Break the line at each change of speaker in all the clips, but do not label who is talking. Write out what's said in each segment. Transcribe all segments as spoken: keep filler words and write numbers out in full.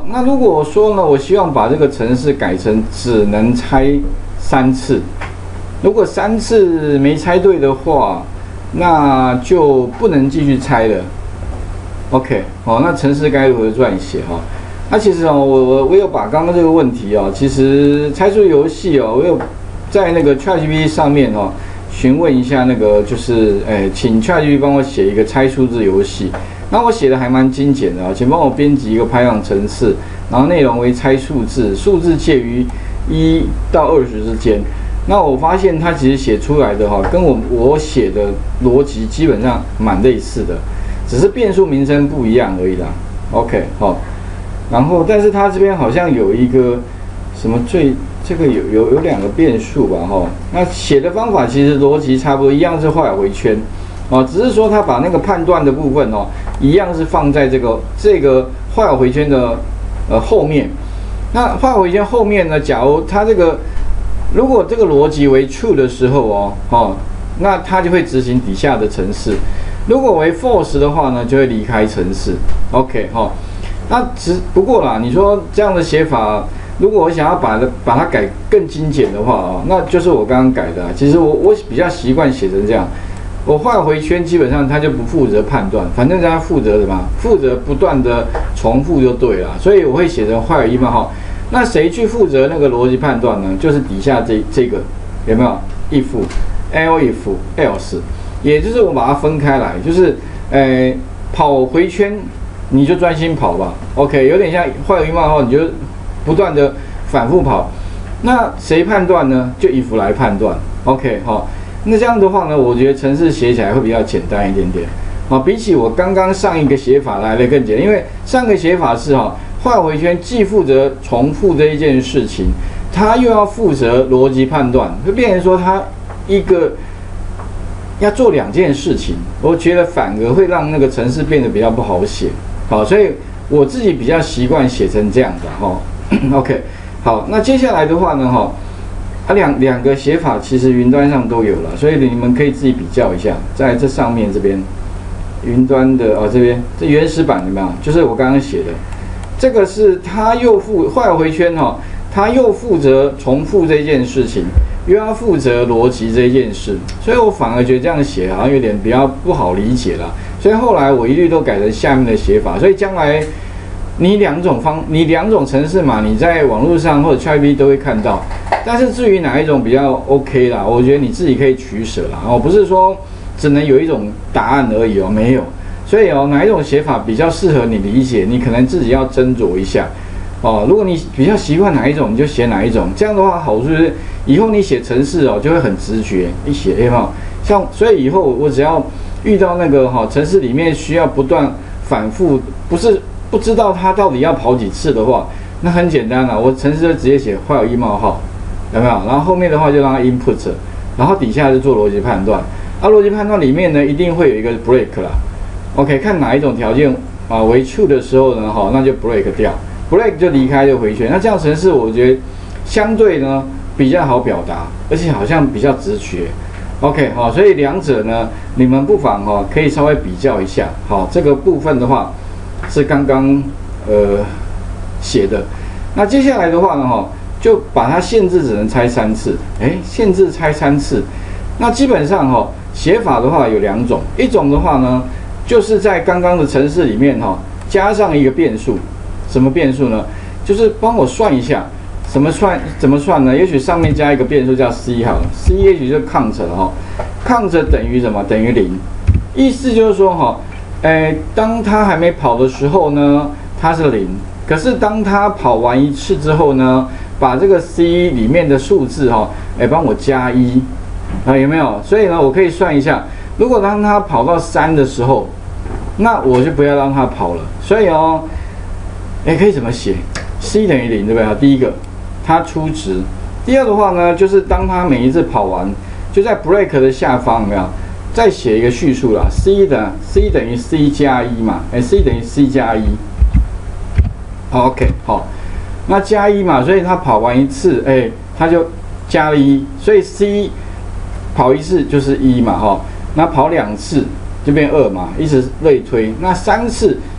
那如果说呢，我希望把这个程式改成只能拆三次，如果三次没拆对的话，那就不能继续拆了。OK， 哦，那程式该如何撰写哈？那其实哦，我我我有把刚刚这个问题哦，其实猜出游戏哦，我有在那个 ChatGPT 上面哦询问一下那个就是诶，请 ChatGPT 帮我写一个猜数字游戏。那我写的还蛮精简的啊，请帮我编辑一个 Python 程式，然后内容为猜数字，数字介于一到二十之间。那我发现它其实写出来的哈，跟我我写的逻辑基本上蛮类似的，只是变数名称不一样而已啦。OK， 好，然后但是它这边好像有一个什么最这个有有有两个变数吧哈，那写的方法其实逻辑差不多，一样是画回圈。哦，只是说他把那个判断的部分哦，一样是放在这个这个画回圈的呃后面。那画回圈后面呢，假如它这个如果这个逻辑为 true 的时候哦，哦，那它就会执行底下的程式；如果为 false 的话呢，就会离开程式。OK， 哈、哦，那只不过啦，你说这样的写法，如果我想要把它把它改更精简的话哦，那就是我刚刚改的、啊。其实我我比较习惯写成这样。我画回圈，基本上它就不负责判断，反正它负责什么？负责不断的重复就对了。所以我会写成while一冒号。那谁去负责那个逻辑判断呢？就是底下这这个有没有 if else else， 也就是我把它分开来，就是呃跑回圈你就专心跑吧。OK， 有点像while一冒号，你就不断的反复跑。那谁判断呢？就 if 来判断。OK， 好。那这样的话呢，我觉得程式写起来会比较简单一点点，啊，比起我刚刚上一个写法来的更简单。因为上个写法是哈，画回圈既负责重复这一件事情，它又要负责逻辑判断，会变成说它一个要做两件事情，我觉得反而会让那个程式变得比较不好写，好，所以我自己比较习惯写成这样的哈。OK， 好，那接下来的话呢，哈。啊，两两个写法其实云端上都有了，所以你们可以自己比较一下，在这上面这边，云端的哦这边这原始版有没有？就是我刚刚写的，这个是它又负画回圈哈、哦，它又负责重复这件事情，又要负责逻辑这件事，所以我反而觉得这样写好像有点比较不好理解了，所以后来我一律都改成下面的写法，所以将来。你两种方，你两种程式嘛，你在网络上或者 ChatGPT 都会看到。但是至于哪一种比较 OK 啦，我觉得你自己可以取舍啦。哦，不是说只能有一种答案而已哦，没有。所以哦，哪一种写法比较适合你理解，你可能自己要斟酌一下。哦，如果你比较习惯哪一种，你就写哪一种。这样的话，好处就是以后你写程式哦，就会很直觉，一写哎哈，像所以以后我只要遇到那个哈程式里面需要不断反复，不是。不知道它到底要跑几次的话，那很简单了，我程式就直接写while一冒号，有没有？然后后面的话就让它 input， 然后底下就做逻辑判断。啊，逻辑判断里面呢，一定会有一个 break 啦。OK， 看哪一种条件啊为 true 的时候呢，好，那就 break 掉 ，break 就离开就回圈。那这样程式我觉得相对呢比较好表达，而且好像比较直觉。OK， 好，所以两者呢，你们不妨哈可以稍微比较一下。好，这个部分的话。是刚刚呃写的，那接下来的话呢，哈，就把它限制只能拆三次，哎，限制拆三次，那基本上哈写法的话有两种，一种的话呢，就是在刚刚的程式里面哈加上一个变数，什么变数呢？就是帮我算一下，怎么算？怎么算呢？也许上面加一个变数叫 c 好了 ，c 也许就 count 了哈 ，count 等于什么？等于零，意思就是说哈。哎，当它还没跑的时候呢，它是零。可是当它跑完一次之后呢，把这个 C 里面的数字哈、哦，哎，帮我加一啊，有没有？所以呢，我可以算一下，如果当它跑到三的时候，那我就不要让它跑了。所以哦，哎，可以怎么写 ？C 等于零，对不对？第一个，它初值。第二的话呢，就是当它每一次跑完，就在 break 的下方，有没有？再写一个叙述啦 ，c 的 c 等于 c 加一嘛，哎 ，c 等于 c 加一。OK， 好，那加一嘛，所以它跑完一次，哎，它就加了一，所以 c 跑一次就是一嘛，哈，那跑两次就变二嘛，一直类推，那三次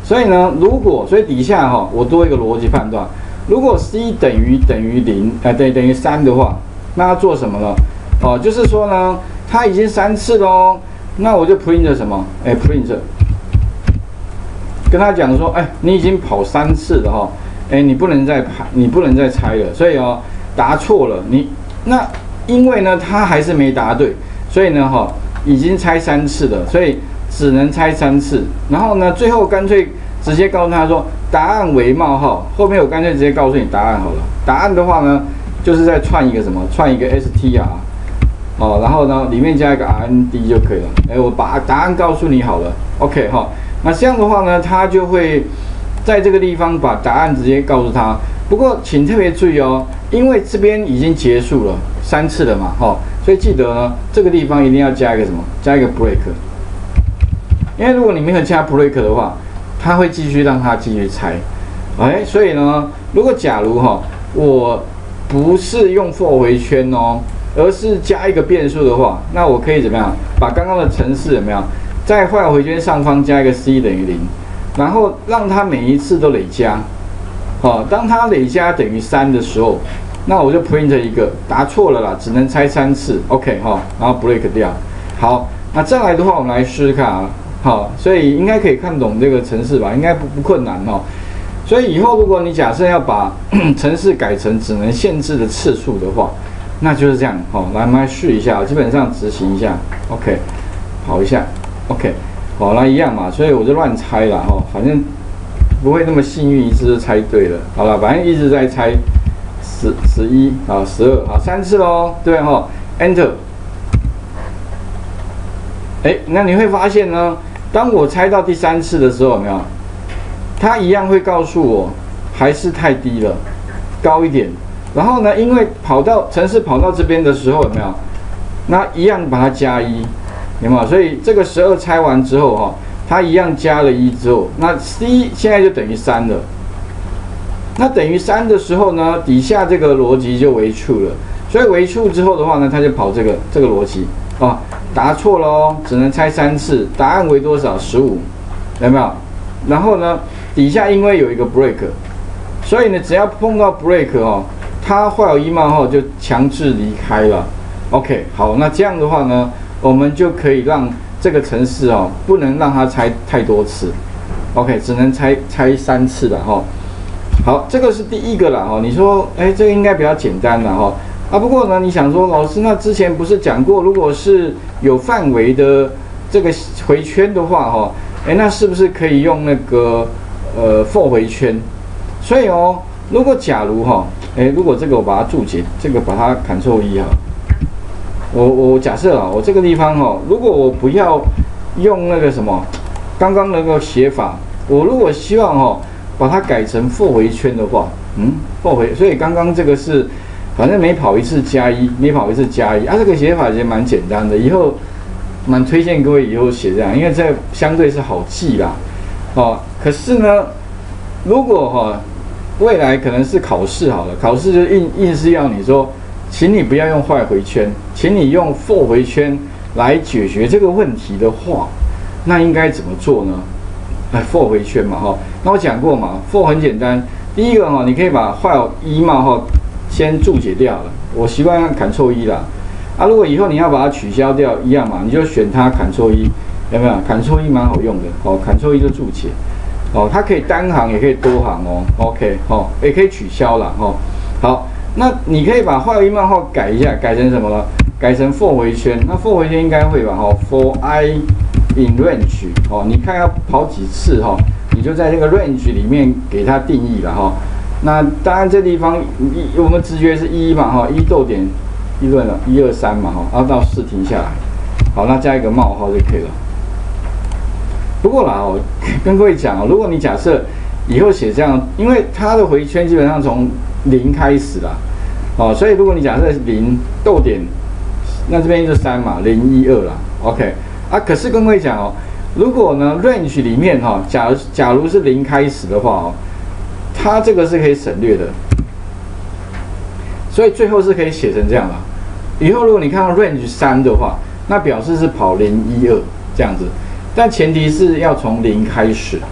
所以呢，如果所以底下哈、哦，我多一个逻辑判断，如果 c 等于等于零，呃，等于等于三的话，那要做什么呢？哦，就是说呢，它已经三次喽，那我就 print 什么？哎 ，print 跟他讲说，哎，你已经跑三次了哈，哎，你不能再排，你不能再猜了，所以哦，答错了，你那因为呢，他还是没答对，所以呢，哈、哦，已经猜三次了，所以只能猜三次，然后呢，最后干脆直接告诉他说，答案为冒号，后面我干脆直接告诉你答案好了，答案的话呢，就是再串一个什么，串一个 str。哦，然后呢，里面加一个 R N D 就可以了。哎，我把答案告诉你好了 ，OK 哈、哦。那这样的话呢，他就会在这个地方把答案直接告诉他。不过请特别注意哦，因为这边已经结束了三次了嘛，哈、哦，所以记得呢，这个地方一定要加一个什么？加一个 break。因为如果你没有加 break 的话，他会继续让他继续猜。哎，所以呢，如果假如哈、哦，我不是用 for 回圈哦。而是加一个变数的话，那我可以怎么样？把刚刚的程式有没有在坏回圈上方加一个 c 等于零，然后让它每一次都累加。好、哦，当它累加等于三的时候，那我就 print 一个答错了啦，只能猜三次 ，OK 哈、哦，然后 break 掉。好，那再来的话，我们来试试看啊。好，所以应该可以看懂这个程式吧？应该不不困难哦。所以以后如果你假设要把程式改成只能限制的次数的话，那就是这样，好，来，我们来试一下，基本上执行一下 ，OK， 跑一下 ，OK， 好，那一样嘛，所以我就乱猜了，哈，反正不会那么幸运一次就猜对了，好了，反正一直在猜，十、十一，啊，十二，好，三次喽，对哈 ，Enter， 哎，那你会发现呢，当我猜到第三次的时候，有没有？它一样会告诉我，还是太低了，高一点。然后呢，因为跑到程式跑到这边的时候有没有？那一样把它加一，有没有？所以这个十二拆完之后哈、哦，它一样加了一之后，那 c 现在就等于三了。那等于三的时候呢，底下这个逻辑就为 true 了。所以为 true之后的话呢，它就跑这个这个逻辑啊，答错了哦，只能猜三次，答案为多少？十五，有没有？然后呢，底下因为有一个 break， 所以呢，只要碰到 break 哦。它坏一冒号就强制离开了 ，OK， 好，那这样的话呢，我们就可以让这个程式哦，不能让它猜太多次 ，OK， 只能猜猜三次了哈、哦。好，这个是第一个了哈、哦。你说，哎，这个应该比较简单了哈、哦。啊，不过呢，你想说，老师，那之前不是讲过，如果是有范围的这个回圈的话哈、哦，哎，那是不是可以用那个呃 for 回圈？所以哦。如果假如哈，哎，如果这个我把它注解，这个把它 Ctrl 一哈，我我假设啊，我这个地方哈，如果我不要用那个什么刚刚那个写法，我如果希望哈把它改成 for 回圈的话，嗯 ，for 回，所以刚刚这个是反正每跑一次加一，每跑一次加一啊，这个写法其实蛮简单的，以后蛮推荐各位以后写这样，因为这相对是好记啦，哦，可是呢，如果哈。未来可能是考试好了，考试就硬硬是要你说，请你不要用坏回圈，请你用 for 回圈来解决这个问题的话，那应该怎么做呢？哎 ，for 回圈嘛，哈，那我讲过嘛 ，for 很简单，第一个哈，你可以把坏一冒号先注解掉了，我习惯按 Ctrl 一啦，啊，如果以后你要把它取消掉，一样嘛，你就选它 Ctrl 一，有没有 ？Ctrl 一蛮好用的，哦 ，Ctrl 一就注解。哦，它可以单行，也可以多行哦。OK， 哦，也可以取消了哦。好，那你可以把坏一冒号改一下，改成什么呢？改成 for 回圈。那 for 回圈应该会吧？哈、哦、，for i in range， 哦，你看要跑几次哈、哦，你就在这个 range 里面给它定义了哈、哦。那当然这地方一我们直觉是一嘛哈，一逗点一论了，一二三嘛哈，然后到四停下来。好，那加一个冒号就可以了。不过啦，哦，跟各位讲哦，如果你假设以后写这样，因为它的回圈基本上从零开始啦，哦，所以如果你假设零逗点，那这边就三嘛，零一二啦 ，OK， 啊，可是跟各位讲哦，如果呢 range 里面哈、哦，假如假如是零开始的话哦，它这个是可以省略的，所以最后是可以写成这样啦。以后如果你看到 range 三的话，那表示是跑零一二这样子。但前提是要从零开始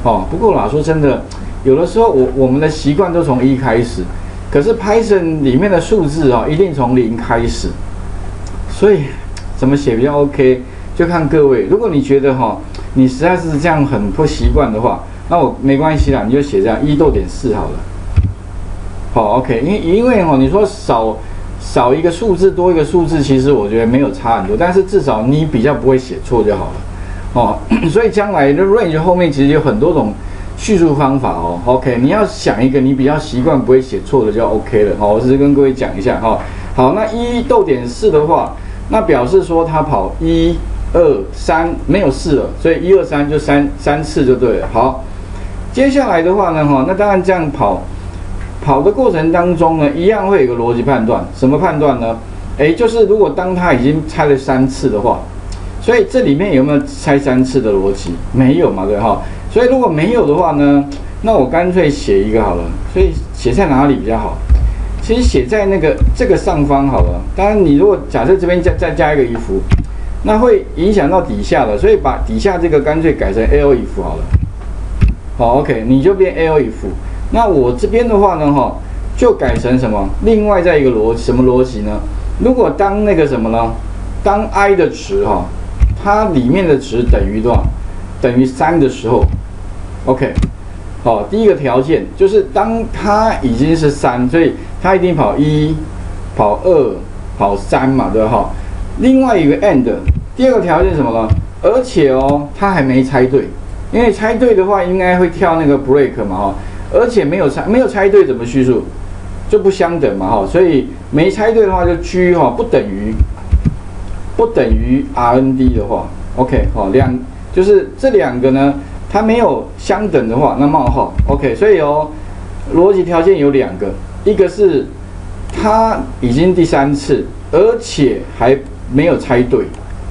哦，不过啦，说真的，有的时候我我们的习惯都从一开始，可是 Python 里面的数字哦，一定从零开始，所以怎么写比较 OK， 就看各位。如果你觉得哈、哦，你实在是这样很不习惯的话，那我没关系啦，你就写这样一逗点四好了。好 ，OK， 因为因为哈、哦，你说少少一个数字多一个数字，其实我觉得没有差很多，但是至少你比较不会写错就好了。哦，所以将来的 range 后面其实有很多种叙述方法哦。OK， 你要想一个你比较习惯不会写错的就 OK 了。好、哦，我只是跟各位讲一下哈、哦。好，那一逗点四的话，那表示说它跑一二三没有四了，所以一二三就三三次就对了。好，接下来的话呢，哈、哦，那当然这样跑。跑的过程当中呢，一样会有个逻辑判断。什么判断呢？诶，就是如果当它已经拆了三次的话，所以这里面有没有拆三次的逻辑？没有嘛，对哈。所以如果没有的话呢，那我干脆写一个好了。所以写在哪里比较好？其实写在那个这个上方好了。当然，你如果假设这边再再加一个if，那会影响到底下的，所以把底下这个干脆改成 elif 好了。好 ，OK， 你就变 elif。那我这边的话呢，哈，就改成什么？另外再一个逻辑，什么逻辑呢？如果当那个什么呢？当 i 的值哈，它里面的值等于多少？等于三的时候 ，OK， 好，第一个条件就是当它已经是三，所以它一定跑一、跑二、跑三嘛，对吧？另外一个 and， 第二个条件是什么呢？而且哦，它还没猜对，因为猜对的话应该会跳那个 break 嘛，哈。而且没有猜没有猜对怎么叙述，就不相等嘛哈，所以没猜对的话就 G 哈不等于不等于 R N D 的话 ，OK 好两就是这两个呢，它没有相等的话，那冒号 OK， 所以哦逻辑条件有两个，一个是它已经第三次，而且还没有猜对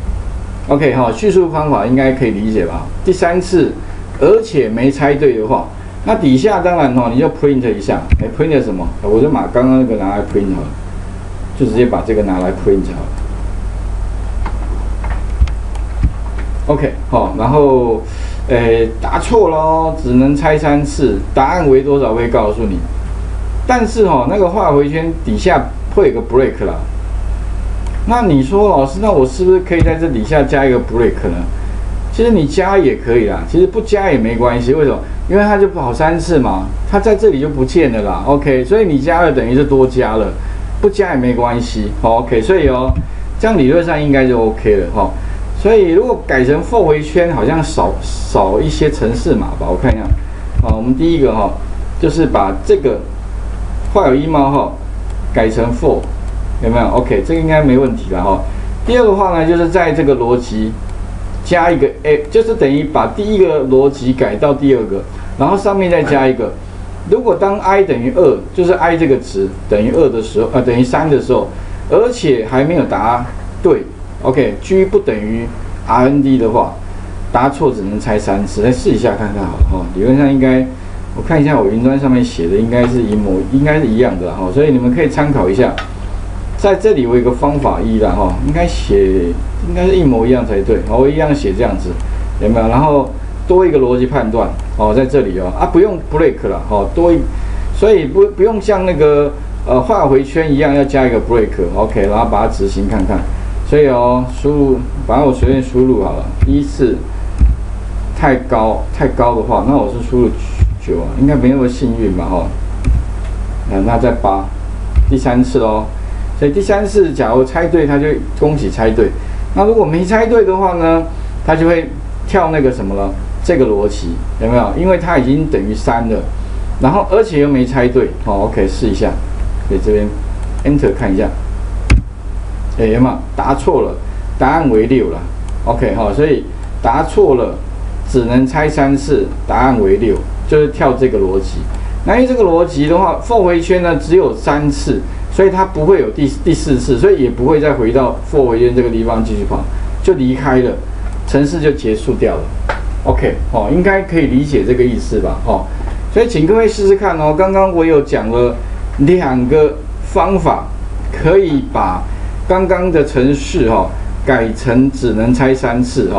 ，OK 哈叙述方法应该可以理解吧？第三次而且没猜对的话。那底下当然哦，你就 print 一下，哎 ，print 什么？我就把刚刚那个拿来 print 好了，就直接把这个拿来 print 好了。OK， 好，然后，诶，答错咯，只能猜三次，答案为多少会告诉你。但是哦，那个画回圈底下会有个 break 啦。那你说老师，那我是不是可以在这底下加一个 break 呢？其实你加也可以啦，其实不加也没关系。为什么？因为它就跑三次嘛，它在这里就不见了啦。OK， 所以你加了等于是多加了，不加也没关系。好 ，OK， 所以哦，这样理论上应该就 OK 了哈。所以如果改成 for 回圈，好像少少一些程式码吧。我看一下，好，我们第一个哈，就是把这个画有一冒号改成 for， 有没有 ？OK， 这个应该没问题了哈。第二个话呢，就是在这个逻辑。加一个 a， 就是等于把第一个逻辑改到第二个，然后上面再加一个。如果当 i 等于二，就是 i 这个值等于二的时候，呃，等于三的时候，而且还没有答对 ，OK，G 不等于 R N D 的话，答错只能猜三次，来试一下看看好了哈。理论上应该，我看一下我云端上面写的应该是一模，应该是一样的哈，所以你们可以参考一下。在这里我有个方法一啦哈，应该写应该是一模一样才对，我一样写这样子，有没有？然后多一个逻辑判断哦，在这里哦啊不用 break 了哦，多一，所以不不用像那个呃画回圈一样要加一个 break，OK， 然后把它执行看看。所以哦，输入，反正我随便输入好了，第一次太高太高的话，那我是输入九啊，应该没那么幸运吧哈。那那再八，第三次喽。所以第三次，假如猜对，他就恭喜猜对。那如果没猜对的话呢，他就会跳那个什么了，这个逻辑有没有？因为它已经等于三了，然后而且又没猜对，好 ，OK， 试一下，所以这边 Enter 看一下，哎，有没有？答错了，答案为六了 ，OK 哈，所以答错了只能猜三次，答案为六，就是跳这个逻辑。那因为这个逻辑的话 ，for 回圈呢只有三次。所以它不会有第第四次，所以也不会再回到 for 回圈这个地方继续跑，就离开了，程式就结束掉了。OK， 哦，应该可以理解这个意思吧？哦，所以请各位试试看哦。刚刚我有讲了两个方法，可以把刚刚的程式哈、哦、改成只能猜三次哈、哦。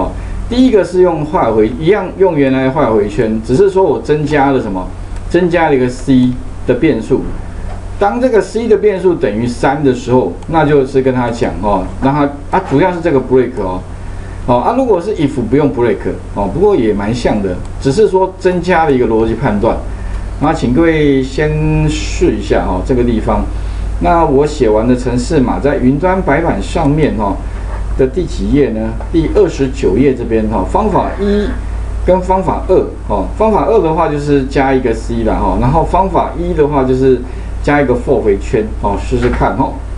第一个是用画回一样用原来的画回圈，只是说我增加了什么？增加了一个 c 的变数。当这个 c 的变数等于三的时候，那就是跟他讲哦，让他啊，主要是这个 break 哦，哦啊，如果是 if 不用 break 哦，不过也蛮像的，只是说增加了一个逻辑判断。那请各位先试一下哦，这个地方。那我写完的程式码在云端白板上面哈、哦、的第几页呢？第二十九页这边哈、哦，方法一跟方法二哦，方法二的话就是加一个 c 啦哈、哦，然后方法一的话就是加一个 for 回圈哦，试试看哈、哦。